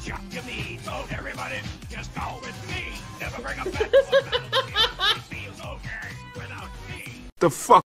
Chuck your meat, so everybody just go with me. Never bring a back to a battlefield. It feels okay without me. The fuck?